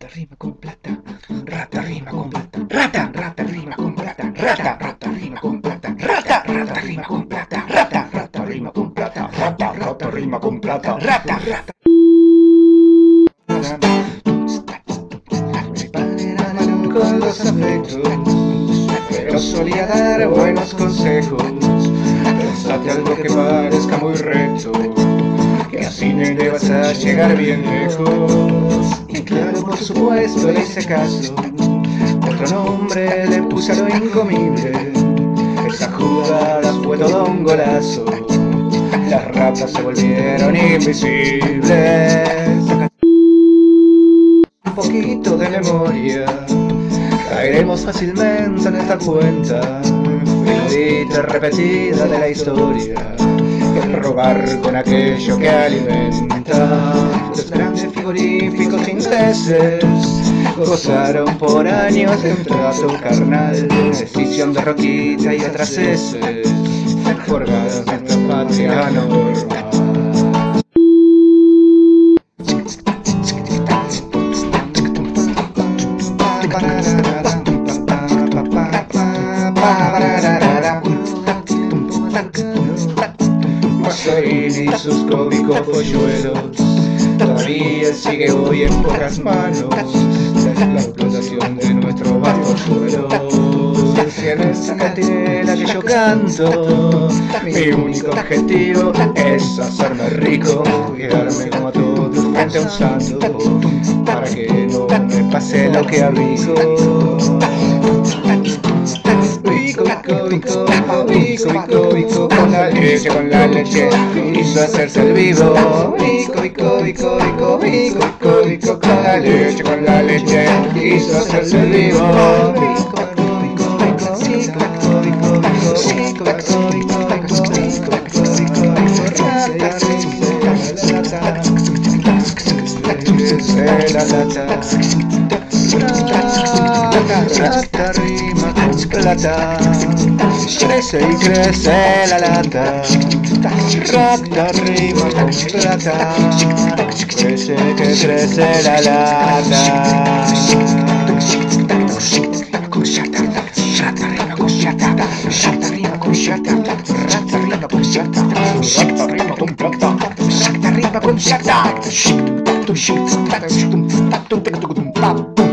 Rata rima con plata, rata rima con plata, rata, rata rima con plata, rata, rata rima con plata, rata, rata rima con plata, rata, rata rima con plata, rata, rata rima con plata, rata, rata. Con los afectos, pero solía dar buenos consejos. Pensate algo que parezca muy recto, que así nene vas a llegar bien lejos. Y claro, por supuesto, le hice caso. Otro nombre le puse a lo incomible. Esa jugada fue todo un golazo. Las ratas se volvieron invisibles. Un poquito de memoria, caeremos fácilmente en esta cuenta figurita repetida de la historia. El robar con aquello que alimenta. Los grandes frigoríficos ingleses gozaron por años de un trato carnal, decisión de Roquita y otras heces, forjadas en nuestra patria normal. Mussolini y sus cómicos polluelos todavía sigue hoy en pocas manos la explotación de nuestro bajo suelo. Si en esa cantinela que yo canto, mi único objetivo es hacerme rico y darme como a todos frente a un santo, para que no me pase lo que a Rico. Bico, con la leche, hizo hacerse el vivo. Bico, con la leche, hizo hacerse el vivo. Rata rima con plata, crece y crece la lata. Rata rima con plata, crece que crece la lata. Rata rima con plata, rata rima con plata, rata rima con plata, rata rima con plata, rata rima con plata.